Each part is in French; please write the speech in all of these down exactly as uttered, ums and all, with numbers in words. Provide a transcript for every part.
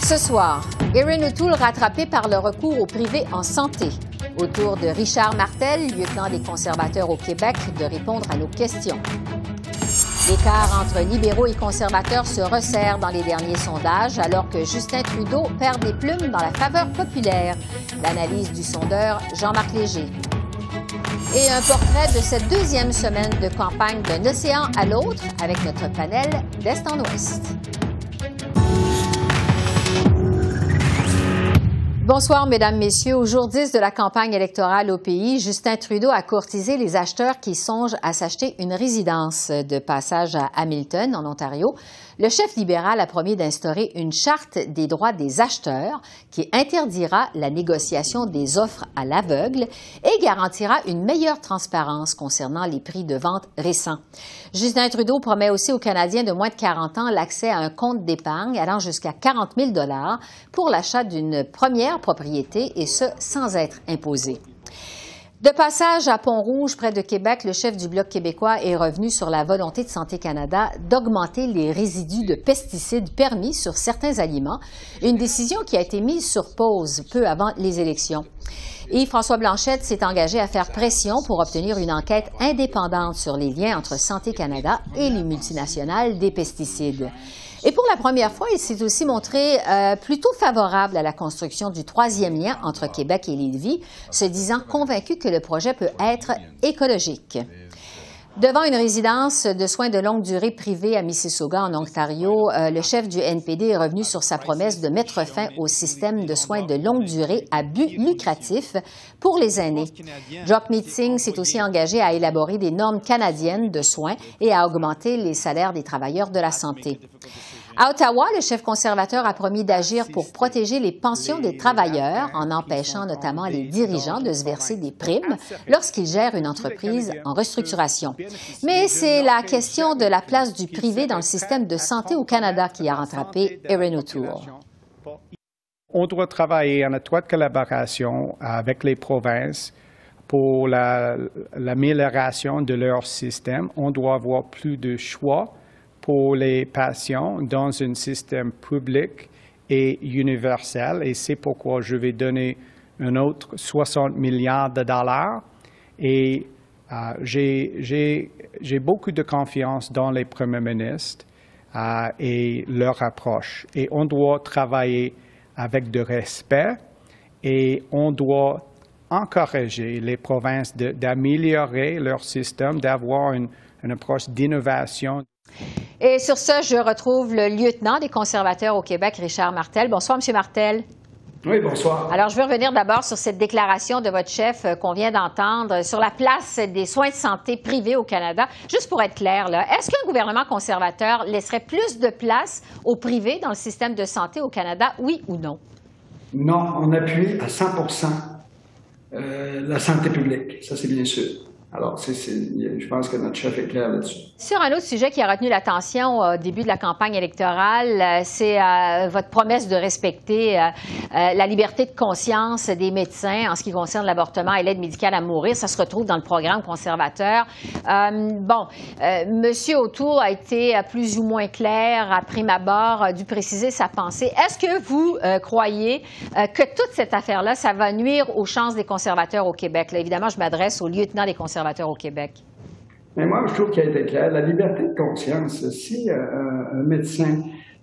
Ce soir, Erin O'Toole rattrapé par le recours au privé en santé. Autour de Richard Martel, lieutenant des conservateurs au Québec, de répondre à nos questions. L'écart entre libéraux et conservateurs se resserre dans les derniers sondages, alors que Justin Trudeau perd des plumes dans la faveur populaire. L'analyse du sondeur Jean-Marc Léger. Et un portrait de cette deuxième semaine de campagne d'un océan à l'autre avec notre panel d'Est en Ouest. Bonsoir, Mesdames, Messieurs. Au jour dix de la campagne électorale au pays, Justin Trudeau a courtisé les acheteurs qui songent à s'acheter une résidence. De passage à Hamilton, en Ontario, le chef libéral a promis d'instaurer une charte des droits des acheteurs qui interdira la négociation des offres à l'aveugle et garantira une meilleure transparence concernant les prix de vente récents. Justin Trudeau promet aussi aux Canadiens de moins de quarante ans l'accès à un compte d'épargne allant jusqu'à quarante mille dollars pour l'achat d'une première propriété, et ce, sans être imposé. De passage à Pont-Rouge, près de Québec, le chef du Bloc québécois est revenu sur la volonté de Santé Canada d'augmenter les résidus de pesticides permis sur certains aliments, une décision qui a été mise sur pause peu avant les élections. Et François Blanchette s'est engagé à faire pression pour obtenir une enquête indépendante sur les liens entre Santé Canada et les multinationales des pesticides. Et pour la première fois, il s'est aussi montré euh, plutôt favorable à la construction du troisième lien entre Québec et Lévis, se disant convaincu que le projet peut être écologique. Devant une résidence de soins de longue durée privée à Mississauga, en Ontario, euh, le chef du N P D est revenu sur sa promesse de mettre fin au système de soins de longue durée à but lucratif pour les aînés. Jagmeet Singh s'est aussi engagé à élaborer des normes canadiennes de soins et à augmenter les salaires des travailleurs de la santé. À Ottawa, le chef conservateur a promis d'agir pour protéger les pensions des travailleurs en empêchant notamment les dirigeants de se verser des primes lorsqu'ils gèrent une entreprise en restructuration. Mais c'est la question de la place du privé dans le système de santé au Canada qui a rattrapé Erin O'Toole. On doit travailler en étroite collaboration avec les provinces pour l'amélioration de leur système. On doit avoir plus de choix pour les patients dans un système public et universel. Et c'est pourquoi je vais donner un autre soixante milliards de dollars. Et euh, j'ai beaucoup de confiance dans les premiers ministres euh, et leur approche. Et on doit travailler avec de respect et on doit encourager les provinces d'améliorer leur système, d'avoir une, une approche d'innovation. Et sur ça, je retrouve le lieutenant des conservateurs au Québec, Richard Martel. Bonsoir, M. Martel. Oui, bonsoir. Alors, je veux revenir d'abord sur cette déclaration de votre chef qu'on vient d'entendre sur la place des soins de santé privés au Canada. Juste pour être clair, est-ce qu'un gouvernement conservateur laisserait plus de place au privé dans le système de santé au Canada, oui ou non? Non, on appuie à cent pour cent euh, la santé publique, ça c'est bien sûr. Alors, c'est, c'est, je pense que notre chef est clair là-dessus. Sur un autre sujet qui a retenu l'attention au début de la campagne électorale, c'est euh, votre promesse de respecter euh, euh, la liberté de conscience des médecins en ce qui concerne l'avortement et l'aide médicale à mourir. Ça se retrouve dans le programme conservateur. Euh, bon, euh, M. O'Toole a été plus ou moins clair, à prime abord, a dû préciser sa pensée. Est-ce que vous euh, croyez euh, que toute cette affaire-là, ça va nuire aux chances des conservateurs au Québec? Là, évidemment, je m'adresse au lieutenant des conservateurs au Québec. Mais moi, je trouve qu'il a été clair. La liberté de conscience, si euh, un médecin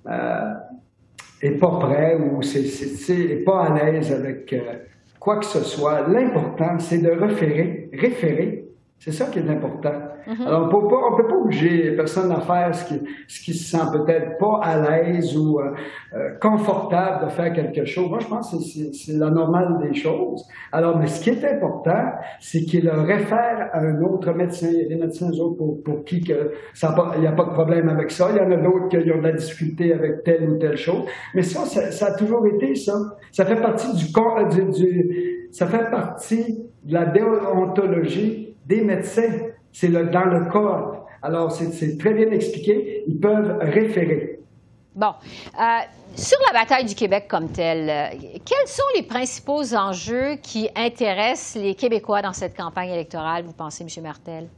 n'est euh, pas prêt ou n'est pas à l'aise avec euh, quoi que ce soit, l'important, c'est de référer. référer. C'est ça qui est important. Mm-hmm. Alors, on ne peut pas obliger les personnes à faire ce qui, ce qui se sent peut-être pas à l'aise ou euh, euh, confortable de faire quelque chose. Moi, je pense que c'est la normale des choses. Alors, mais ce qui est important, c'est qu'il le réfère à un autre médecin. Il y a des médecins autres pour, pour qui que ça pas, il n'y a pas de problème avec ça. Il y en a d'autres qui ont de la difficulté avec telle ou telle chose. Mais ça, ça, ça a toujours été ça. Ça fait partie du corps, du, du, ça fait partie de la déontologie des médecins. C'est le, dans le code. Alors, c'est très bien expliqué. Ils peuvent référer. Bon. Euh, sur la bataille du Québec comme telle, euh, quels sont les principaux enjeux qui intéressent les Québécois dans cette campagne électorale, vous pensez, M. Martel?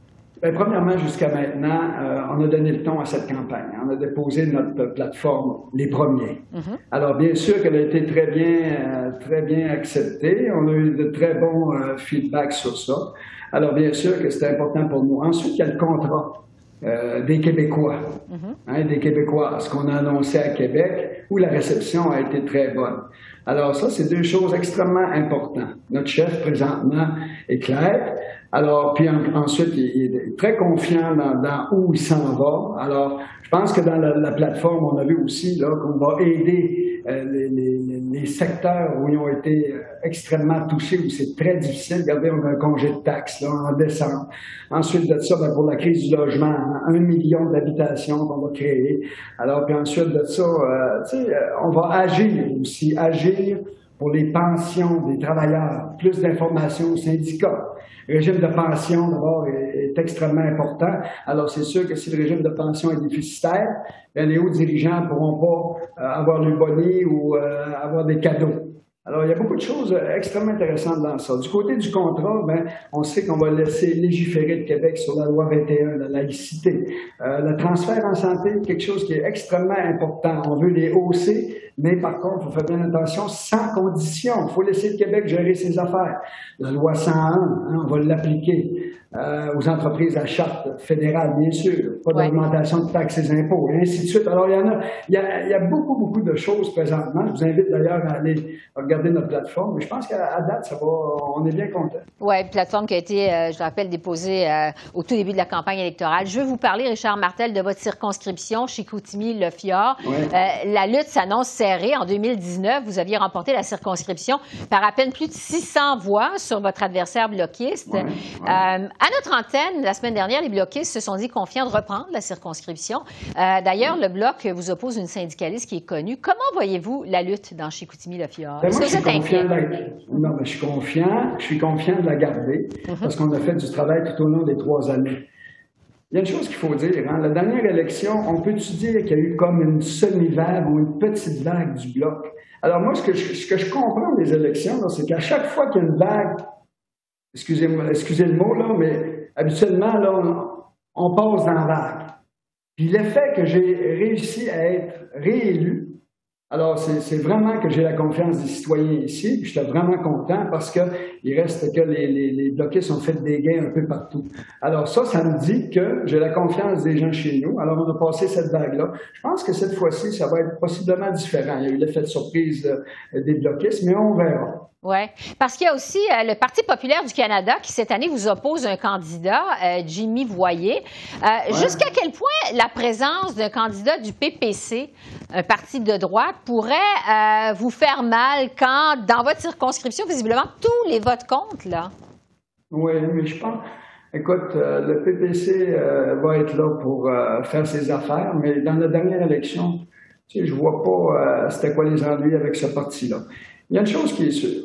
Bien, premièrement, jusqu'à maintenant, euh, on a donné le ton à cette campagne. On a déposé notre plateforme les premiers. Mm-hmm. Alors, bien sûr qu'elle a été très bien, euh, très bien acceptée. On a eu de très bons euh, feedbacks sur ça. Alors, bien sûr que c'est important pour nous. Ensuite, il y a le contrat euh, des Québécois, mm-hmm. hein, des Québécois, ce qu'on a annoncé à Québec, où la réception a été très bonne. Alors, ça, c'est deux choses extrêmement importantes. Notre chef, présentement, est clair. Alors, puis en, ensuite, il, il est très confiant dans, dans où il s'en va. Alors, je pense que dans la, la plateforme, on a vu aussi là qu'on va aider euh, les, les, les secteurs où ils ont été euh, extrêmement touchés, où c'est très difficile. Regardez, on a un congé de taxes là, en décembre. Ensuite de ça, bien, pour la crise du logement, hein, un million d'habitations qu'on va créer. Alors, puis ensuite de ça, euh, tu sais, on va agir aussi, agir pour les pensions des travailleurs, plus d'informations aux syndicats. Le régime de pension, d'abord, est, est extrêmement important. Alors, c'est sûr que si le régime de pension est déficitaire, bien, les hauts dirigeants ne pourront pas euh, avoir le boni ou euh, avoir des cadeaux. Alors, il y a beaucoup de choses extrêmement intéressantes dans ça. Du côté du contrat, ben, on sait qu'on va laisser légiférer le Québec sur la loi vingt et un, la laïcité. Euh, le transfert en santé, quelque chose qui est extrêmement important. On veut les hausser, mais par contre, il faut faire bien attention, sans condition. Il faut laisser le Québec gérer ses affaires. La loi cent un, hein, on va l'appliquer euh, aux entreprises à charte fédérale, bien sûr. Pas d'augmentation de taxes et impôts, et ainsi de suite. Alors, il y en a, il y a, il y a beaucoup, beaucoup de choses présentement. Je vous invite d'ailleurs à aller regarder notre plateforme. Mais je pense qu'à date, ça va, on est bien content. Oui, plateforme qui a été, euh, je le rappelle, déposée euh, au tout début de la campagne électorale. Je veux vous parler, Richard Martel, de votre circonscription, Chicoutimi-Le Fjord. Ouais. Euh, la lutte s'annonce serrée. En deux mille dix-neuf, vous aviez remporté la circonscription par à peine plus de six cents voix sur votre adversaire bloquiste. Ouais, ouais. Euh, à notre antenne, la semaine dernière, les bloquistes se sont dit confiants de reprendre la circonscription. Euh, D'ailleurs, le Bloc vous oppose une syndicaliste qui est connue. Comment voyez-vous la lutte dans Chicoutimi-Le Fjord? Ben moi, je suis confiant de la... Non, mais je suis confiant, je suis confiant de la garder mm-hmm. parce qu'on a fait du travail tout au long des trois années. Il y a une chose qu'il faut dire, hein, la dernière élection, on peut-tu dire qu'il y a eu comme une semi-vague ou une petite vague du Bloc? Alors moi, ce que je, ce que je comprends des élections, c'est qu'à chaque fois qu'il y a une vague, excusez-moi, excusez le mot, là, mais habituellement, là, on, on passe dans la vague. Puis l'effet que j'ai réussi à être réélu, alors, c'est vraiment que j'ai la confiance des citoyens ici. Je suis vraiment content parce qu'il reste que les, les, les bloquistes ont fait des gains un peu partout. Alors ça, ça me dit que j'ai la confiance des gens chez nous. Alors, on a passé cette vague-là. Je pense que cette fois-ci, ça va être possiblement différent. Il y a eu l'effet de surprise euh, des bloquistes, mais on verra. Oui, parce qu'il y a aussi euh, le Parti populaire du Canada qui, cette année, vous oppose un candidat, euh, Jimmy Voyer. Euh, ouais. Jusqu'à quel point la présence d'un candidat du P P C, un parti de droite, pourrait euh, vous faire mal quand, dans votre circonscription, visiblement, tous les votes comptent, là? Oui, mais je pense... Écoute, euh, le P P C euh, va être là pour euh, faire ses affaires, mais dans la dernière élection, tu sais, je vois pas euh, c'était quoi les ennuis avec ce parti-là. Il y a une chose qui est sûre.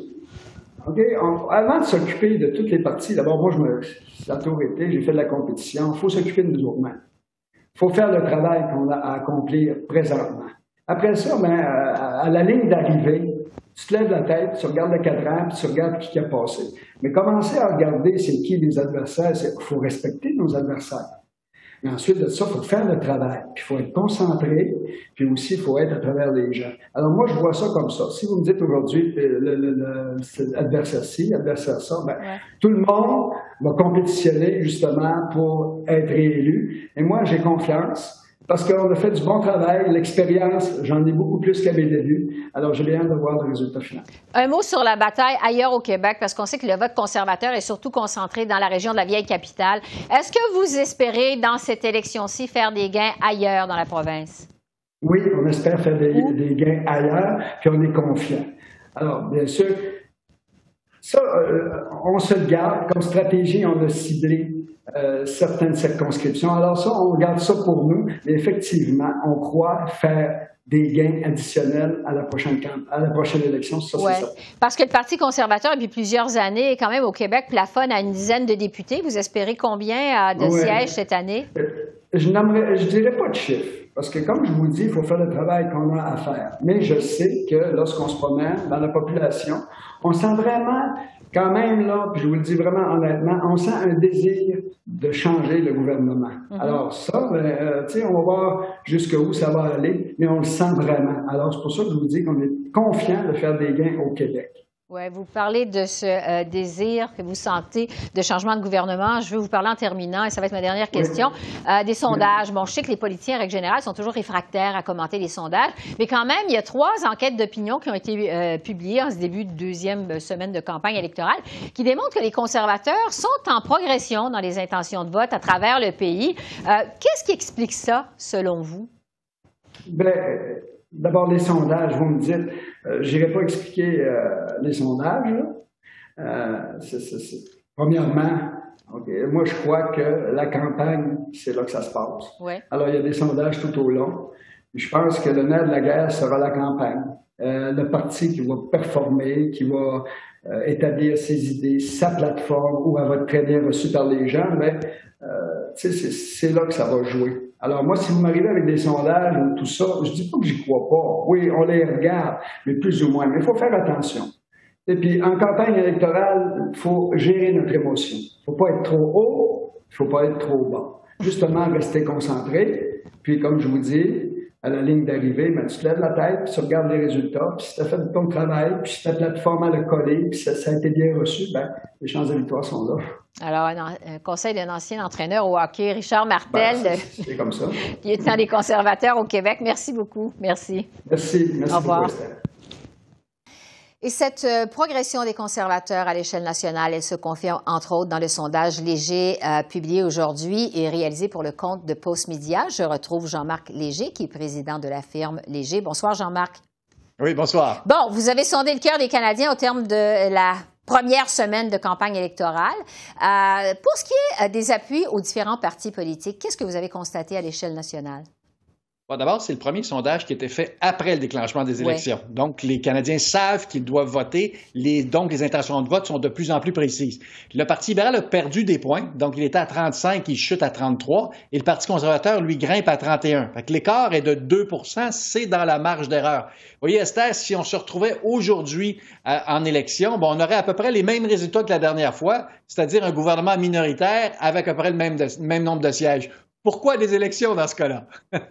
Okay? On, avant de s'occuper de toutes les parties, d'abord, moi, je me, ça a toujours été, j'ai fait de la compétition, il faut s'occuper de nous autres. Il faut faire le travail qu'on a à accomplir présentement. Après ça, ben, à, à la ligne d'arrivée, tu te lèves la tête, tu regardes le cadran, puis tu regardes qui a passé. Mais commencer à regarder c'est qui les adversaires, il faut respecter nos adversaires. Mais ensuite de ça, il faut faire le travail, puis il faut être concentré, puis aussi il faut être à travers les gens. Alors moi, je vois ça comme ça. Si vous me dites aujourd'hui, le, le, le, l'adversaire-ci, l'adversaire ça, ben, ouais. Tout le monde va compétitionner justement pour être réélu. Et moi, j'ai confiance. Parce qu'on a fait du bon travail, l'expérience, j'en ai beaucoup plus qu'à mes débuts. Alors, j'ai bien hâte de voir le résultat final. Un mot sur la bataille ailleurs au Québec, parce qu'on sait que le vote conservateur est surtout concentré dans la région de la vieille capitale. Est-ce que vous espérez, dans cette élection-ci, faire des gains ailleurs dans la province? Oui, on espère faire des, des gains ailleurs, puis on est confiant. Alors, bien sûr, ça, euh, on se le garde. Comme stratégie, on a ciblé Euh, certaines circonscriptions. Alors ça, on garde ça pour nous, mais effectivement, on croit faire des gains additionnels à la prochaine, à la prochaine élection. Ça, ouais. C'est ça. Parce que le Parti conservateur, depuis plusieurs années, quand même au Québec, plafonne à une dizaine de députés. Vous espérez combien de ouais. sièges cette année? Euh, je ne dirais pas de chiffre. Parce que, comme je vous dis, il faut faire le travail qu'on a à faire. Mais je sais que lorsqu'on se promène dans la population, on sent vraiment quand même, là, puis je vous le dis vraiment honnêtement, on sent un désir de changer le gouvernement. Mm-hmm. Alors ça, ben, euh, tu sais, on va voir jusqu'où ça va aller, mais on le sent vraiment. Alors c'est pour ça que je vous dis qu'on est confiant de faire des gains au Québec. Oui, vous parlez de ce euh, désir que vous sentez de changement de gouvernement. Je veux vous parler en terminant, et ça va être ma dernière question, oui. euh, des sondages. Bon, je sais que les politiciens, en règle générale, sont toujours réfractaires à commenter les sondages, mais quand même, il y a trois enquêtes d'opinion qui ont été euh, publiées en ce début de deuxième semaine de campagne électorale qui démontrent que les conservateurs sont en progression dans les intentions de vote à travers le pays. Euh, qu'est-ce qui explique ça, selon vous? Bien, d'abord, les sondages, vous me dites, euh, je n'irai pas expliquer euh, les sondages. Euh, c'est, c'est, c'est... Premièrement, okay, moi, je crois que la campagne, c'est là que ça se passe. Oui. Alors, il y a des sondages tout au long. Je pense que le nerf de la guerre sera la campagne. Euh, le parti qui va performer, qui va euh, établir ses idées, sa plateforme, où elle va être très bien reçue par les gens, mais euh, c'est, c'est là que ça va jouer. Alors moi, si vous m'arrivez avec des sondages ou tout ça, je dis pas que j'y crois pas. Oui, on les regarde, mais plus ou moins. Mais il faut faire attention. Et puis, en campagne électorale, il faut gérer notre émotion. Il ne faut pas être trop haut, il ne faut pas être trop bas. Justement, rester concentré. Puis, comme je vous dis, à la ligne d'arrivée, ben, tu te lèves la tête, puis tu regardes les résultats, puis si tu as fait ton travail, puis si ta plateforme a collé, puis ça, ça a été bien reçu, ben, les chances de victoire sont là. Alors, un, un conseil d'un ancien entraîneur au hockey, Richard Martel, ben, c'est, c'est comme ça. lieutenant des conservateurs au Québec. Merci beaucoup. Merci. Merci. Merci au revoir. beaucoup, Esther. Et cette euh, progression des conservateurs à l'échelle nationale, elle se confirme entre autres dans le sondage Léger euh, publié aujourd'hui et réalisé pour le compte de Postmedia. Je retrouve Jean-Marc Léger, qui est président de la firme Léger. Bonsoir, Jean-Marc. Oui, bonsoir. Bon, vous avez sondé le cœur des Canadiens au terme de la première semaine de campagne électorale. Euh, pour ce qui est des appuis aux différents partis politiques, qu'est-ce que vous avez constaté à l'échelle nationale? Bon, d'abord, c'est le premier sondage qui a été fait après le déclenchement des élections. Oui. Donc, les Canadiens savent qu'ils doivent voter. Les, donc, les intentions de vote sont de plus en plus précises. Le Parti libéral a perdu des points. Donc, il était à trente-cinq, il chute à trente-trois. Et le Parti conservateur, lui, grimpe à trente et un. Fait que l'écart est de deux pour cent. C'est dans la marge d'erreur. Vous voyez, Esther, si on se retrouvait aujourd'hui euh, en élection, bon, on aurait à peu près les mêmes résultats que la dernière fois, c'est-à-dire un gouvernement minoritaire avec à peu près le même, de, même nombre de sièges. Pourquoi des élections dans ce cas-là?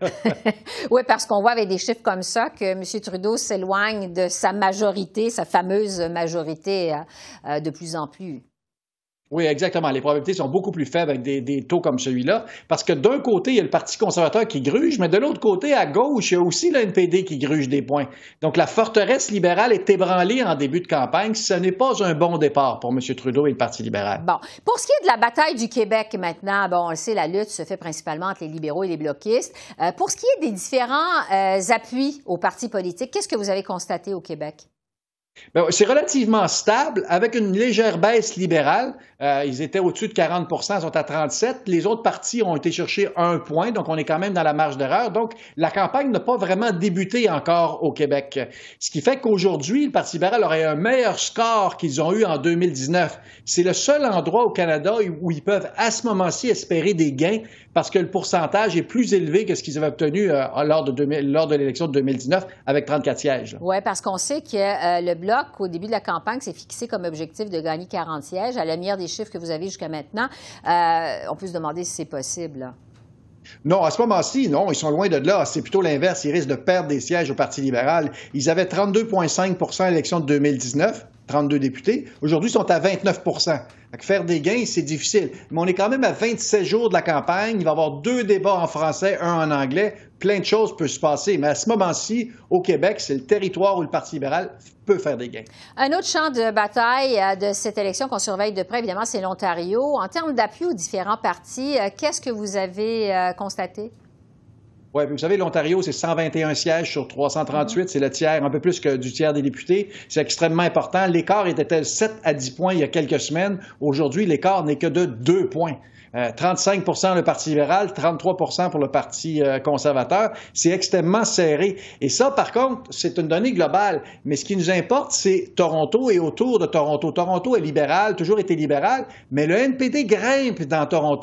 Oui, parce qu'on voit avec des chiffres comme ça que M. Trudeau s'éloigne de sa majorité, sa fameuse majorité euh, de plus en plus. Oui, exactement. Les probabilités sont beaucoup plus faibles avec des, des taux comme celui-là, parce que d'un côté, il y a le Parti conservateur qui gruge, mais de l'autre côté, à gauche, il y a aussi le N P D qui gruge des points. Donc, la forteresse libérale est ébranlée en début de campagne. Ce n'est pas un bon départ pour M. Trudeau et le Parti libéral. Bon. Pour ce qui est de la bataille du Québec maintenant, bon, on le sait, la lutte se fait principalement entre les libéraux et les bloquistes. Euh, pour ce qui est des différents euh, appuis aux partis politiques, qu'est-ce que vous avez constaté au Québec? Bien, c'est relativement stable, avec une légère baisse libérale. Euh, ils étaient au-dessus de quarante pour cent, ils sont à trente-sept. Les autres partis ont été chercher un point, donc on est quand même dans la marge d'erreur. Donc, la campagne n'a pas vraiment débuté encore au Québec. Ce qui fait qu'aujourd'hui, le Parti libéral aurait un meilleur score qu'ils ont eu en deux mille dix-neuf. C'est le seul endroit au Canada où ils peuvent, à ce moment-ci, espérer des gains parce que le pourcentage est plus élevé que ce qu'ils avaient obtenu euh, lors, de deux mille, lors de l'élection de deux mille dix-neuf avec trente-quatre sièges. Oui, parce qu'on sait que euh, le Bloc, au début de la campagne, s'est fixé comme objectif de gagner quarante sièges. À la lumière des chiffres que vous avez jusqu'à maintenant, euh, on peut se demander si c'est possible, là. Non, à ce moment-ci, non, ils sont loin de là. C'est plutôt l'inverse. Ils risquent de perdre des sièges au Parti libéral. Ils avaient trente-deux virgule cinq pour cent à l'élection de deux mille dix-neuf, trente-deux députés. Aujourd'hui, ils sont à vingt-neuf pour cent. Donc, faire des gains, c'est difficile. Mais on est quand même à vingt-sept jours de la campagne. Il va y avoir deux débats en français, un en anglais. Plein de choses peuvent se passer. Mais à ce moment-ci, au Québec, c'est le territoire où le Parti libéral peut faire des gains. Un autre champ de bataille de cette élection qu'on surveille de près, évidemment, c'est l'Ontario. En termes d'appui aux différents partis, qu'est-ce que vous avez constaté? Oui, vous savez, l'Ontario, c'est cent vingt et un sièges sur trois cent trente-huit. Mm-hmm. C'est le tiers, un peu plus que du tiers des députés. C'est extrêmement important. L'écart était de sept à dix points il y a quelques semaines. Aujourd'hui, l'écart n'est que de deux points. Euh, trente-cinq pour cent le Parti libéral, trente-trois pour cent pour le Parti euh, conservateur. C'est extrêmement serré. Et ça, par contre, c'est une donnée globale. Mais ce qui nous importe, c'est Toronto et autour de Toronto. Toronto est libéral, toujours été libéral, mais le N P D grimpe dans Toronto.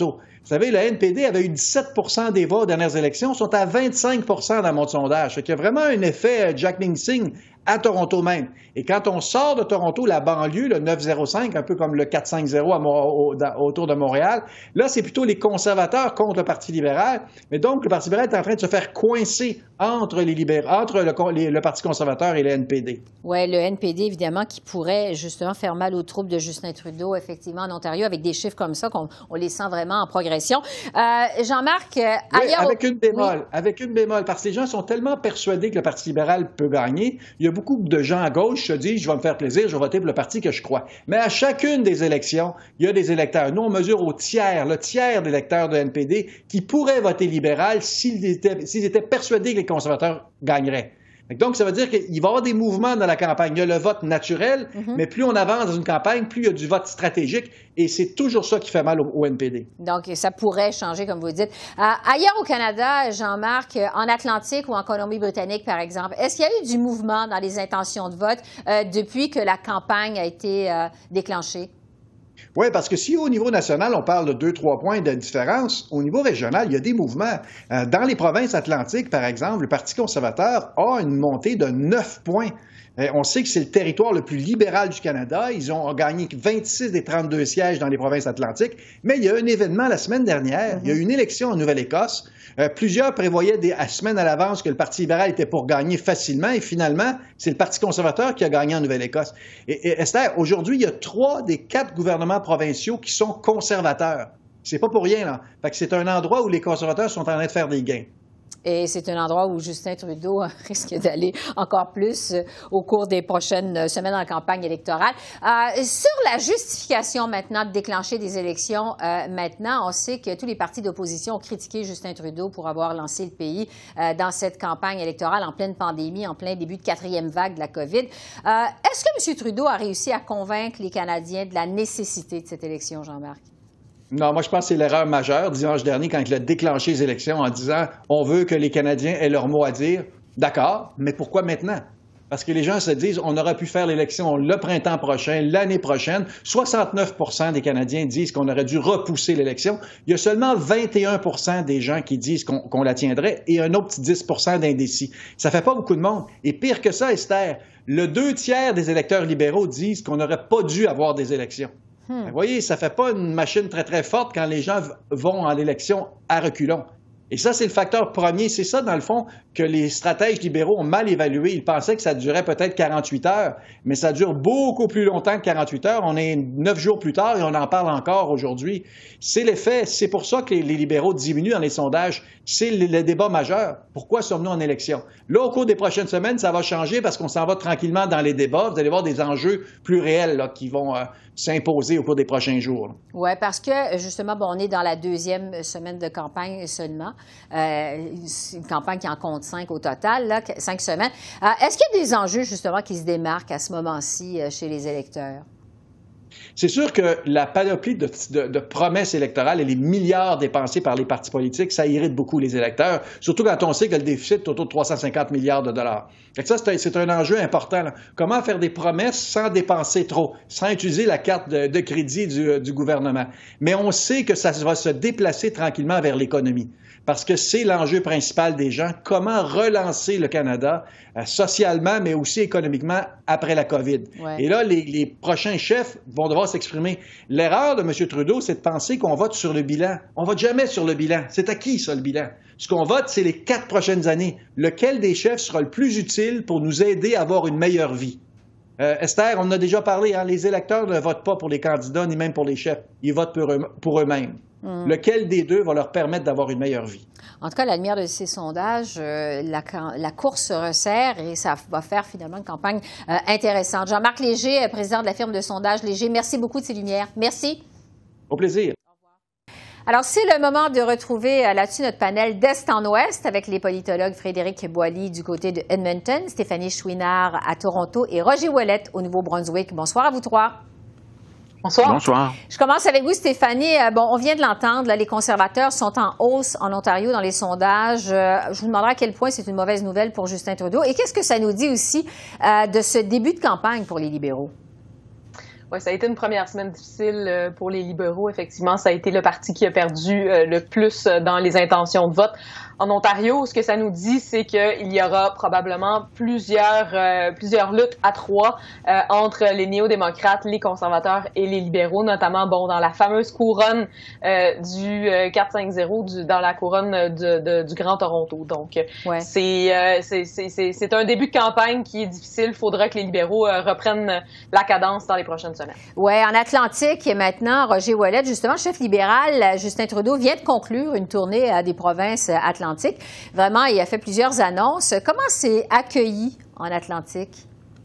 Vous savez, le N P D avait eu dix-sept pour cent des voix aux dernières élections, sont à vingt-cinq pour cent dans mon sondage. Fait qu'il y a vraiment un effet Jack Mincing à Toronto même. Et quand on sort de Toronto, la banlieue, le neuf zéro cinq, un peu comme le quatre cinq zéro à, au, dans, autour de Montréal, là, c'est plutôt les conservateurs contre le Parti libéral. Mais donc, le Parti libéral est en train de se faire coincer entre les libéraux, entre le, les, le Parti conservateur et le N P D. Oui, le N P D, évidemment, qui pourrait justement faire mal aux troupes de Justin Trudeau, effectivement, en Ontario, avec des chiffres comme ça, qu'on on les sent vraiment en progression. Euh, Jean-Marc, euh, oui, ailleurs... avec une bémol, oui. avec une bémol, parce que les gens sont tellement persuadés que le Parti libéral peut gagner. Il y a beaucoup de gens à gauche qui se disent, je vais me faire plaisir, je vais voter pour le parti que je crois. Mais à chacune des élections, il y a des électeurs. Nous, on mesure au tiers, le tiers d'électeurs de N P D qui pourraient voter libéral s'ils étaient, s'ils étaient persuadés que les conservateurs gagneraient. Donc, ça veut dire qu'il va y avoir des mouvements dans la campagne. Il y a le vote naturel, mm-hmm. mais plus on avance dans une campagne, plus il y a du vote stratégique. Et c'est toujours ça qui fait mal au, au N P D. Donc, ça pourrait changer, comme vous dites. Euh, ailleurs au Canada, Jean-Marc, en Atlantique ou en Colombie-Britannique, par exemple, est-ce qu'il y a eu du mouvement dans les intentions de vote euh, depuis que la campagne a été euh, déclenchée? Oui, parce que si au niveau national, on parle de deux, trois points de différence, au niveau régional, il y a des mouvements. Euh, dans les provinces atlantiques, par exemple, le Parti conservateur a une montée de neuf points. Euh, on sait que c'est le territoire le plus libéral du Canada. Ils ont gagné vingt-six des trente-deux sièges dans les provinces atlantiques. Mais il y a un événement la semaine dernière. Mm-hmm. Il y a eu une élection en Nouvelle-Écosse. Euh, plusieurs prévoyaient des à semaines à l'avance que le Parti libéral était pour gagner facilement. Et finalement, c'est le Parti conservateur qui a gagné en Nouvelle-Écosse. Et, et Esther, aujourd'hui, il y a trois des quatre gouvernements provinciaux qui sont conservateurs. C'est pas pour rien, là. Fait que c'est un endroit où les conservateurs sont en train de faire des gains. Et c'est un endroit où Justin Trudeau risque d'aller encore plus au cours des prochaines semaines en campagne électorale. Euh, sur la justification maintenant de déclencher des élections, euh, maintenant, on sait que tous les partis d'opposition ont critiqué Justin Trudeau pour avoir lancé le pays euh, dans cette campagne électorale en pleine pandémie, en plein début de quatrième vague de la COVID. Euh, est-ce que M. Trudeau a réussi à convaincre les Canadiens de la nécessité de cette élection, Jean-Marc? Non, moi, je pense que c'est l'erreur majeure dimanche dernier quand il a déclenché les élections en disant « On veut que les Canadiens aient leur mot à dire. » D'accord, mais pourquoi maintenant? Parce que les gens se disent « On aurait pu faire l'élection le printemps prochain, l'année prochaine. » soixante-neuf pour cent des Canadiens disent qu'on aurait dû repousser l'élection. Il y a seulement vingt et un pour cent des gens qui disent qu'on, qu'on la tiendrait et un autre petit dix pour cent d'indécis. Ça fait pas beaucoup de monde. Et pire que ça, Esther, le deux tiers des électeurs libéraux disent qu'on n'aurait pas dû avoir des élections. Hmm. Vous voyez, ça ne fait pas une machine très, très forte quand les gens vont en élection à reculons. Et ça, c'est le facteur premier. C'est ça, dans le fond, que les stratèges libéraux ont mal évalué. Ils pensaient que ça durait peut-être quarante-huit heures, mais ça dure beaucoup plus longtemps que quarante-huit heures. On est neuf jours plus tard et on en parle encore aujourd'hui. C'est l'effet. C'est pour ça que les, les libéraux diminuent dans les sondages. C'est le, le débat majeur. Pourquoi sommes-nous en élection? Là, au cours des prochaines semaines, ça va changer parce qu'on s'en va tranquillement dans les débats. Vous allez voir des enjeux plus réels là, qui vont euh, s'imposer au cours des prochains jours. Oui, parce que, justement, bon, on est dans la deuxième semaine de campagne seulement. Euh, une campagne qui en compte cinq au total, là, cinq semaines. Euh, est-ce qu'il y a des enjeux, justement, qui se démarquent à ce moment-ci euh, chez les électeurs? C'est sûr que la panoplie de, de, de promesses électorales et les milliards dépensés par les partis politiques, ça irrite beaucoup les électeurs, surtout quand on sait que le déficit est autour de trois cent cinquante milliards de dollars. Et ça, c'est un, c'est un enjeu important. Là. Comment faire des promesses sans dépenser trop, sans utiliser la carte de, de crédit du, du gouvernement? Mais on sait que ça va se déplacer tranquillement vers l'économie. Parce que c'est l'enjeu principal des gens, comment relancer le Canada euh, socialement, mais aussi économiquement après la COVID. Ouais. Et là, les, les prochains chefs vont devoir s'exprimer. L'erreur de M. Trudeau, c'est de penser qu'on vote sur le bilan. On ne vote jamais sur le bilan. C'est à qui, ça, le bilan? Ce qu'on vote, c'est les quatre prochaines années. Lequel des chefs sera le plus utile pour nous aider à avoir une meilleure vie? Euh, Esther, on en a déjà parlé, hein, les électeurs ne votent pas pour les candidats ni même pour les chefs. Ils votent pour, eux, pour eux-mêmes. Mmh. Lequel des deux va leur permettre d'avoir une meilleure vie? En tout cas, à la lumière de ces sondages, euh, la, la course se resserre et ça va faire finalement une campagne euh, intéressante. Jean-Marc Léger, président de la firme de sondage Léger, merci beaucoup de ces lumières. Merci. Au plaisir. Alors, c'est le moment de retrouver euh, là-dessus notre panel d'Est en Ouest avec les politologues Frédéric Boily du côté de Edmonton, Stéphanie Chouinard à Toronto et Roger Ouellet au Nouveau-Brunswick. Bonsoir à vous trois. Bonsoir. Bonsoir. Je commence avec vous, Stéphanie. Bon, on vient de l'entendre, là, les conservateurs sont en hausse en Ontario dans les sondages. Euh, je vous demanderai à quel point c'est une mauvaise nouvelle pour Justin Trudeau. Et qu'est-ce que ça nous dit aussi euh, de ce début de campagne pour les libéraux? Oui, ça a été une première semaine difficile pour les libéraux. Effectivement, ça a été le parti qui a perdu le plus dans les intentions de vote. En Ontario, ce que ça nous dit, c'est qu'il y aura probablement plusieurs euh, plusieurs luttes à trois euh, entre les néo-démocrates, les conservateurs et les libéraux, notamment bon dans la fameuse couronne euh, du euh, quatre cinq zéro, du, dans la couronne de, de, du Grand Toronto. Donc, ouais. c'est, euh, c'est, c'est, c'est, c'est un début de campagne qui est difficile. Il faudra que les libéraux euh, reprennent la cadence dans les prochaines semaines. Oui, en Atlantique, maintenant, Roger Ouellet, justement, chef libéral, Justin Trudeau vient de conclure une tournée à des provinces atlantiques. Vraiment, il a fait plusieurs annonces. Comment c'est accueilli en Atlantique?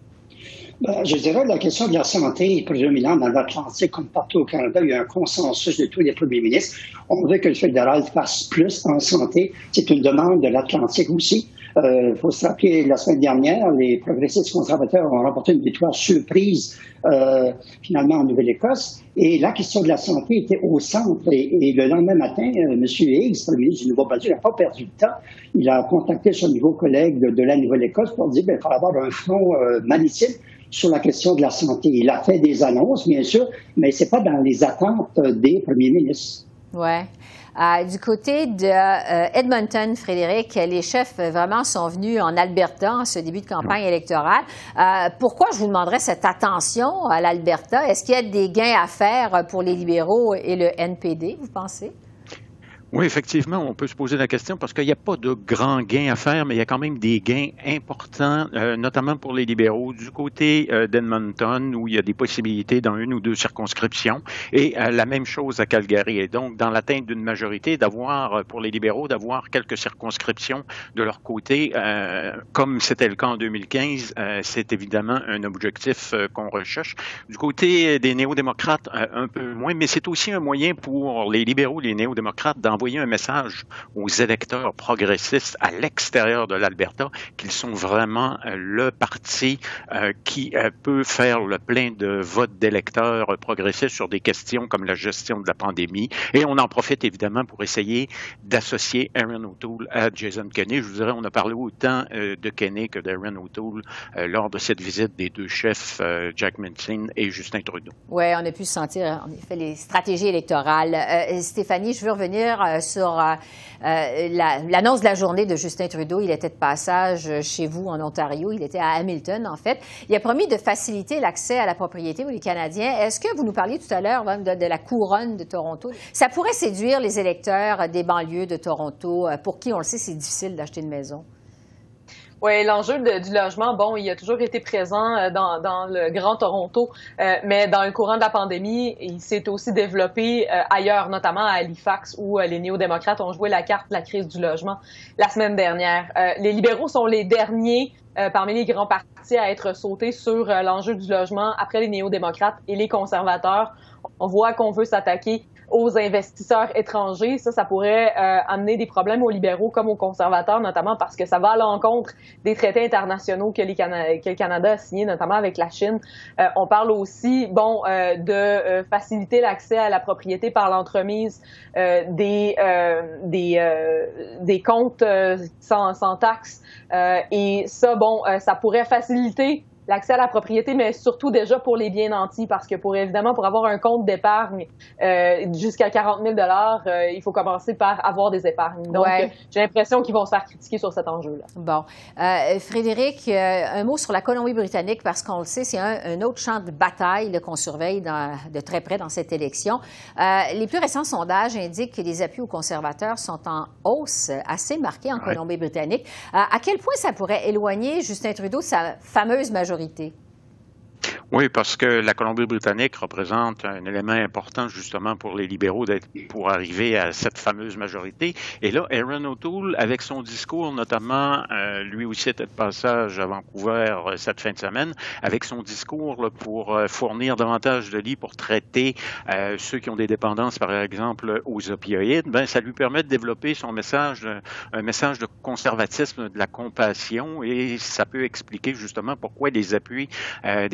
Ben, je dirais que la question de la santé est prédominante dans l'Atlantique comme partout au Canada. Il y a un consensus de tous les premiers ministres. On veut que le fédéral fasse plus en santé. C'est une demande de l'Atlantique aussi. Il euh, faut se rappeler, la semaine dernière, les progressistes conservateurs ont remporté une victoire surprise euh, finalement en Nouvelle-Écosse. Et la question de la santé était au centre. Et, et le lendemain matin, euh, M. Higgs, le ministre du Nouveau-Brunswick, n'a pas perdu de temps. Il a contacté son nouveau collègue de, de la Nouvelle-Écosse pour dire qu'il faut avoir un front euh, maritime sur la question de la santé. Il a fait des annonces, bien sûr, mais c'est pas dans les attentes des premiers ministres. Ouais. Euh, du côté de euh, Edmonton, Frédéric, les chefs vraiment sont venus en Alberta en ce début de campagne électorale. Euh, pourquoi je vous demanderais cette attention à l'Alberta? Est-ce qu'il y a des gains à faire pour les libéraux et le N P D, vous pensez? Oui, effectivement, on peut se poser la question parce qu'il n'y a pas de grands gains à faire, mais il y a quand même des gains importants, euh, notamment pour les libéraux, du côté euh, d'Edmonton, où il y a des possibilités dans une ou deux circonscriptions, et euh, la même chose à Calgary. Et donc, dans l'atteinte d'une majorité, d'avoir, pour les libéraux, d'avoir quelques circonscriptions de leur côté, euh, comme c'était le cas en deux mille quinze, euh, c'est évidemment un objectif euh, qu'on recherche. Du côté des néo-démocrates, euh, un peu moins, mais c'est aussi un moyen pour les libéraux, les néo-démocrates, d'envoyer un message aux électeurs progressistes à l'extérieur de l'Alberta qu'ils sont vraiment euh, le parti euh, qui euh, peut faire le plein de votes d'électeurs progressistes sur des questions comme la gestion de la pandémie. Et on en profite évidemment pour essayer d'associer Erin O'Toole à Jason Kenney. Je vous dirais, on a parlé autant euh, de Kenney que d'Erin O'Toole euh, lors de cette visite des deux chefs, euh, Jack Minchin et Justin Trudeau. Oui, on a pu sentir, en effet, les stratégies électorales. Euh, Stéphanie, je veux revenir euh, sur euh, la, l'annonce de la journée de Justin Trudeau. Il était de passage chez vous en Ontario. Il était à Hamilton, en fait. Il a promis de faciliter l'accès à la propriété pour les Canadiens. Est-ce que vous nous parliez tout à l'heure même de, de la couronne de Toronto? Ça pourrait séduire les électeurs des banlieues de Toronto, pour qui, on le sait, c'est difficile d'acheter une maison. Oui, l'enjeu de, du logement, bon, il a toujours été présent dans, dans le Grand Toronto, euh, mais dans le courant de la pandémie, il s'est aussi développé euh, ailleurs, notamment à Halifax, où euh, les néo-démocrates ont joué la carte de la crise du logement la semaine dernière. Euh, les libéraux sont les derniers euh, parmi les grands partis à être sautés sur euh, l'enjeu du logement après les néo-démocrates et les conservateurs. On voit qu'on veut s'attaquer aux investisseurs étrangers. Ça, ça pourrait euh, amener des problèmes aux libéraux comme aux conservateurs, notamment parce que ça va à l'encontre des traités internationaux que, les Cana- que le Canada a signés, notamment avec la Chine. Euh, on parle aussi, bon, euh, de euh, faciliter l'accès à la propriété par l'entremise euh, des euh, des euh, des comptes euh, sans, sans taxes. Euh, et ça, bon, euh, ça pourrait faciliter l'accès à la propriété, mais surtout déjà pour les biens nantis, parce que pour évidemment, pour avoir un compte d'épargne euh, jusqu'à quarante mille dollars, euh, il faut commencer par avoir des épargnes. Donc, ouais. euh, j'ai l'impression qu'ils vont se faire critiquer sur cet enjeu-là. Bon. Euh, Frédéric, euh, un mot sur la Colombie-Britannique, parce qu'on le sait, c'est un, un autre champ de bataille là, qu'on surveille dans, de très près dans cette élection. Euh, les plus récents sondages indiquent que les appuis aux conservateurs sont en hausse assez marquée en ouais. Colombie-Britannique. Euh, à quel point ça pourrait éloigner Justin Trudeau de sa fameuse majorité? Oui, parce que la Colombie-Britannique représente un élément important justement pour les libéraux d'être, pour arriver à cette fameuse majorité. Et là, Erin O'Toole, avec son discours, notamment, euh, lui aussi était de passage à Vancouver euh, cette fin de semaine, avec son discours là, pour euh, fournir davantage de lits pour traiter euh, ceux qui ont des dépendances, par exemple, aux opioïdes, ben ça lui permet de développer son message, un message de conservatisme, de la compassion, et ça peut expliquer justement pourquoi les appuis euh, des conservateurs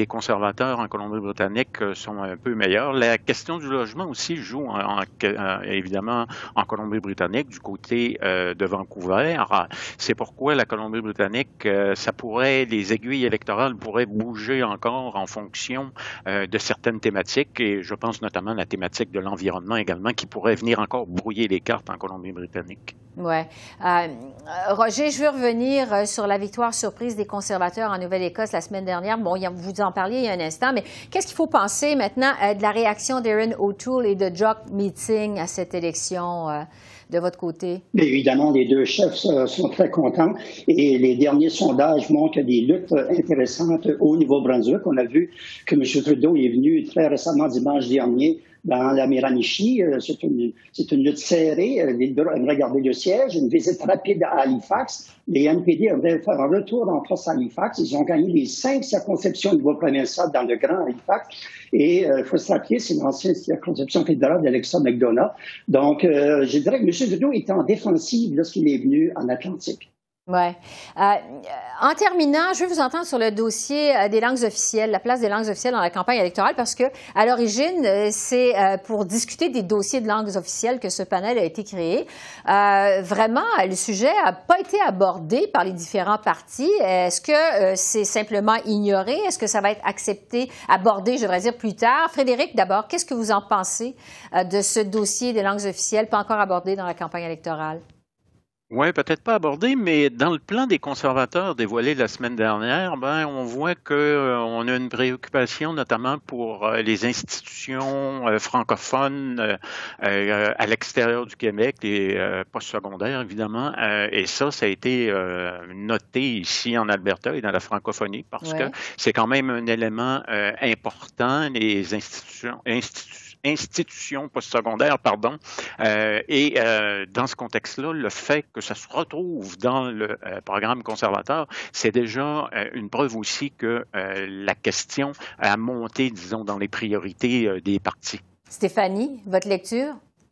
conservateurs en Colombie-Britannique sont un peu meilleurs. La question du logement aussi joue en, en, évidemment en Colombie-Britannique du côté euh, de Vancouver. C'est pourquoi la Colombie-Britannique, euh, ça pourrait, les aiguilles électorales pourraient bouger encore en fonction euh, de certaines thématiques, et je pense notamment à la thématique de l'environnement également, qui pourrait venir encore brouiller les cartes en Colombie-Britannique. Oui. Euh, Roger, je veux revenir sur la victoire surprise des conservateurs en Nouvelle-Écosse la semaine dernière. Bon, vous en parliez il y a un instant, mais qu'est-ce qu'il faut penser maintenant euh, de la réaction d'Erin O'Toole et de Jock Meeting à cette élection euh, de votre côté? Bien évidemment, les deux chefs euh, sont très contents et les derniers sondages montrent des luttes intéressantes au Nouveau-Brunswick. On a vu que M. Trudeau est venu très récemment, dimanche dernier, dans la Miramichi. C'est une, c'est une lutte serrée. Regardez le siège, une visite rapide à Halifax. Les N P D avaient fait un retour en force à Halifax. Ils ont gagné les cinq circonscriptions au niveau provincial dans le grand Halifax. Et il euh, faut se rappeler, c'est une ancienne circonscription fédérale d'Alexa McDonough. Donc, euh, je dirais que M. Trudeau était en défensive lorsqu'il est venu en Atlantique. Oui. Euh, en terminant, je veux vous entendre sur le dossier des langues officielles, la place des langues officielles dans la campagne électorale, parce que à l'origine, c'est pour discuter des dossiers de langues officielles que ce panel a été créé. Euh, vraiment, le sujet n'a pas été abordé par les différents partis. Est-ce que c'est simplement ignoré? Est-ce que ça va être accepté, abordé, je devrais dire, plus tard? Frédéric, d'abord, qu'est-ce que vous en pensez de ce dossier des langues officielles pas encore abordé dans la campagne électorale? Oui, peut-être pas abordé, mais dans le plan des conservateurs dévoilé la semaine dernière, ben on voit que euh, on a une préoccupation notamment pour euh, les institutions euh, francophones euh, euh, à l'extérieur du Québec, les euh, postsecondaires évidemment, euh, et ça, ça a été euh, noté ici en Alberta et dans la francophonie parce ouais. que c'est quand même un élément euh, important, les institutions, institutions institutions postsecondaires, pardon. Euh, et euh, dans ce contexte-là, le fait que ça se retrouve dans le euh, programme conservateur, c'est déjà euh, une preuve aussi que euh, la question a monté, disons, dans les priorités euh, des partis. Stéphanie, votre lecture?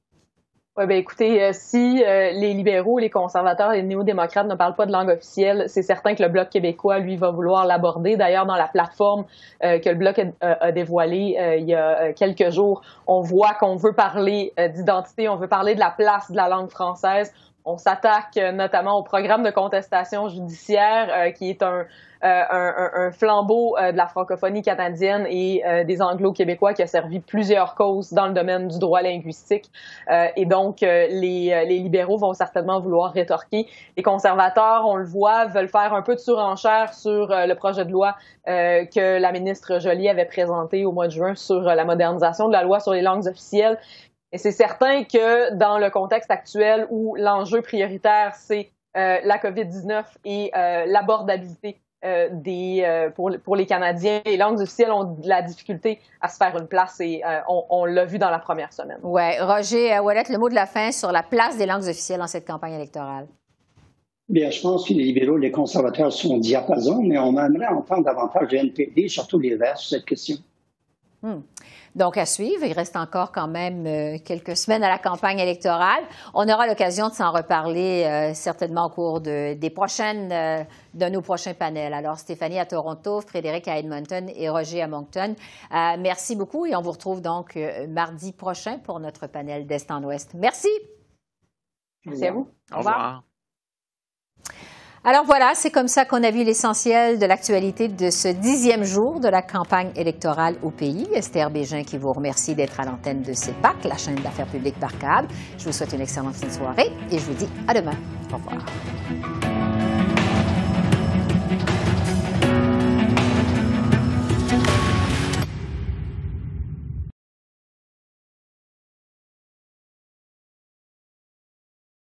Oui, bien écoutez, euh, si euh, les libéraux, les conservateurs et les néo-démocrates ne parlent pas de langue officielle, c'est certain que le Bloc québécois, lui, va vouloir l'aborder. D'ailleurs, dans la plateforme euh, que le Bloc a, a dévoilée euh, il y a quelques jours, on voit qu'on veut parler euh, d'identité, on veut parler de la place de la langue française. On s'attaque euh, notamment au programme de contestation judiciaire, euh, qui est un, euh, un, un flambeau euh, de la francophonie canadienne et euh, des anglo-québécois qui a servi plusieurs causes dans le domaine du droit linguistique. Euh, et donc, euh, les, les libéraux vont certainement vouloir rétorquer. Les conservateurs, on le voit, veulent faire un peu de surenchère sur euh, le projet de loi euh, que la ministre Joly avait présenté au mois de juin sur euh, la modernisation de la loi sur les langues officielles. Et c'est certain que dans le contexte actuel où l'enjeu prioritaire, c'est euh, la COVID dix-neuf et euh, l'abordabilité euh, des euh, pour, pour les Canadiens, les langues officielles ont de la difficulté à se faire une place et euh, on, on l'a vu dans la première semaine. Oui. Roger Ouellette, le mot de la fin sur la place des langues officielles dans cette campagne électorale. Bien, je pense que les libéraux, les conservateurs sont au diapason, mais on aimerait entendre davantage de N P D, surtout les Verts, sur cette question. Hmm. Donc, à suivre. Il reste encore quand même euh, quelques semaines à la campagne électorale. On aura l'occasion de s'en reparler euh, certainement au cours de, des prochaines, euh, de nos prochains panels. Alors, Stéphanie à Toronto, Frédéric à Edmonton et Roger à Moncton. Euh, merci beaucoup et on vous retrouve donc euh, mardi prochain pour notre panel d'Est en Ouest. Merci. Merci à vous. Au revoir. Alors voilà, c'est comme ça qu'on a vu l'essentiel de l'actualité de ce dixième jour de la campagne électorale au pays. Esther Bégin qui vous remercie d'être à l'antenne de C E P A C, la chaîne d'affaires publiques par câble. Je vous souhaite une excellente fin de soirée et je vous dis à demain. Au revoir.